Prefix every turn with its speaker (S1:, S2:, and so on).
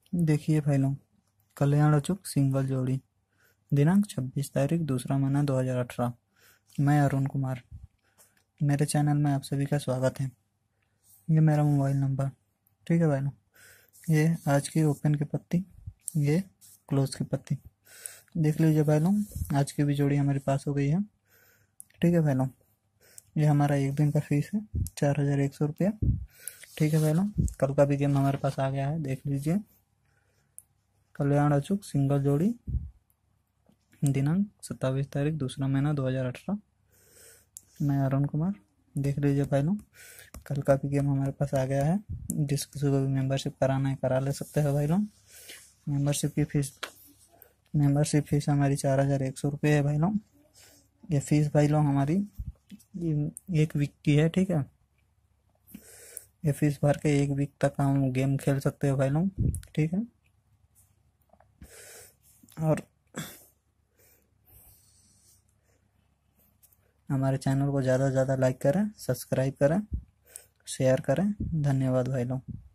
S1: देखिए भाई लोग, कल्याण अचूक सिंगल जोड़ी, दिनांक 26 तारीख दूसरा महीना 2018। मैं अरुण कुमार, मेरे चैनल में आप सभी का स्वागत है। ये मेरा मोबाइल नंबर, ठीक है भाई लोग। ये आज की ओपन की पत्ती, ये क्लोज की पत्ती देख लीजिए भाई लोग। आज की भी जोड़ी हमारे पास हो गई है, ठीक है भाई लोग। ये हमारा एक दिन का फीस है 4100 रुपया, ठीक है भाई लोग। कल का भी गेम हमारे पास आ गया है, देख लीजिए। कल्याण अचूक सिंगल जोड़ी, दिनांक 27 तारीख दूसरा महीना 2018। मैं अरुण कुमार, देख लीजिए भाई लोग। कल का भी गेम हमारे पास आ गया है। जिस किसी को भी मेंबरशिप कराना है करा ले सकते हैं भाई लोग। मेंबरशिप फीस हमारी 4100 रुपये है भाई लोग। ये फीस भाई लोग हमारी एक वीक की है, ठीक है। ये फीस भर के एक वीक तक हम गेम खेल सकते हैं भाई लोग, ठीक है। और हमारे चैनल को ज़्यादा से ज़्यादा लाइक करें, सब्सक्राइब करें, शेयर करें। धन्यवाद भाई लोग।